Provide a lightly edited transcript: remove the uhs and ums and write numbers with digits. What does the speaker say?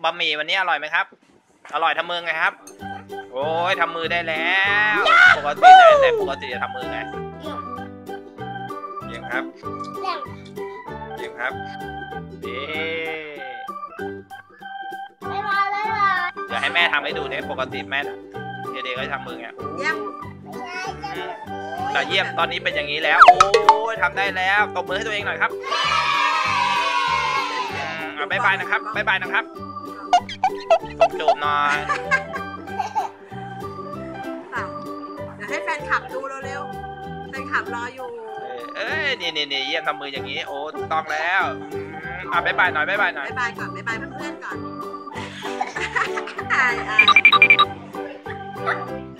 บะหมี่วันนี้อร่อยไหมครับอร่อยทำมือไงครับโอ้ยทำมือได้แล้วปกติแต่ปกติจะทำมือไงเยี่ยมครับเยี่ยมครับเอ๊เดี๋ยวให้แม่ทำให้ดูเนี่ยปกติแม่เด็กๆก็ทำมือไงเยี่ยมแต่เยี่ยมตอนนี้เป็นอย่างนี้แล้วโอ้ยทำได้แล้วตบมือให้ตัวเองหน่อยครับบ๊ายบายนะครับบ๊ายบายนะครับจูบหน่อยเดี๋ยวให้แฟนคลับดูเร็วๆแฟนคลับรออยู่เอ้ยนี่เยี่ยมทำมืออย่างนี้โอ้ถูกต้องแล้วบ๊ายบายหน่อยบ๊ายบายหน่อยบ๊ายบายก่อนบ๊ายบายเพื่อนๆก่อน